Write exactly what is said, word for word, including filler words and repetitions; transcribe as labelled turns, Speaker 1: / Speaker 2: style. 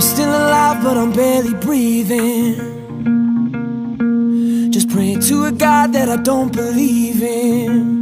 Speaker 1: still alive, but I'm barely breathing. Just praying to a God that I don't believe in.